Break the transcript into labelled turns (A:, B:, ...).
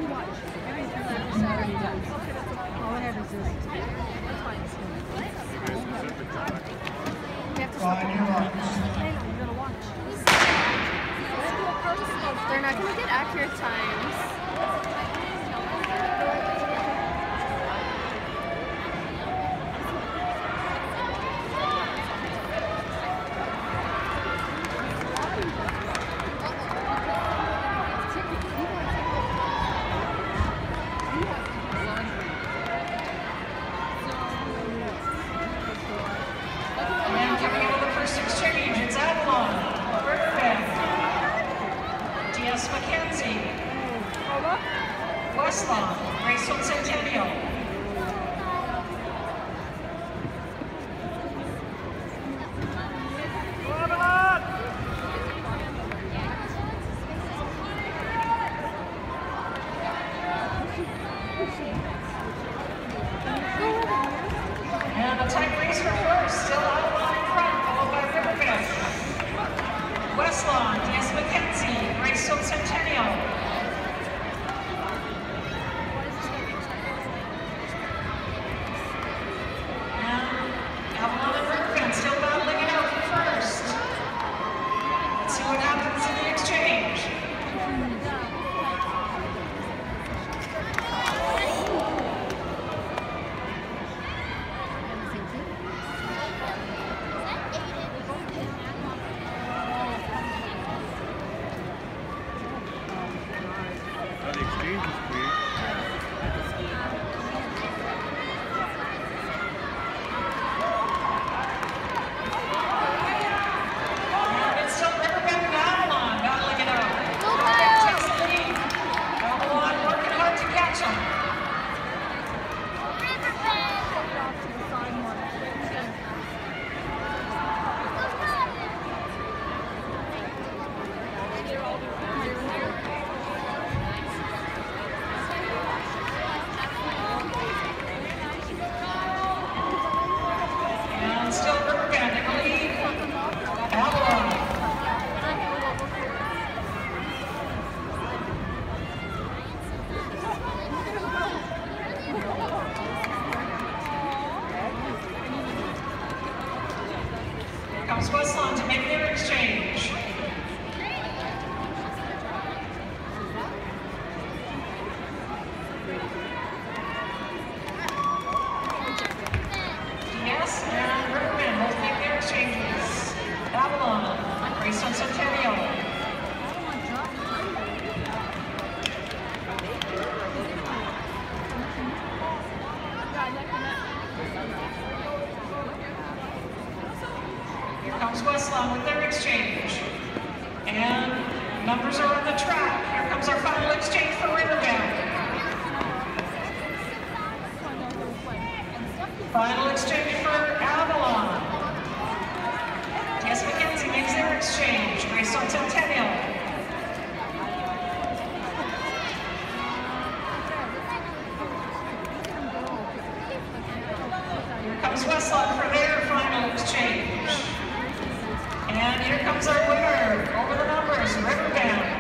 A: They're not going to get accurate times.
B: McKenzie, Westlawn, Graceful Centennial. And a tight race for first, still Avalon in front, followed by Riverbend. Westlawn, DS McKenzie, Graceful Centennial. And Avalon and Riverbend still battling it out for first. Let's see what happens in the exchange. Comes Westlawn to make their exchange. DS and Riverbend both make their exchanges. Avalon, Graceful Centennial. Here comes Westlawn with their exchange. And numbers are on the track. Here comes our final exchange for Riverbend. Final exchange for Avalon. DS McKenzie makes their exchange. Graceful Centennial. Here comes Westlawn for their final exchange. And here comes our winner over the numbers, Riverbend.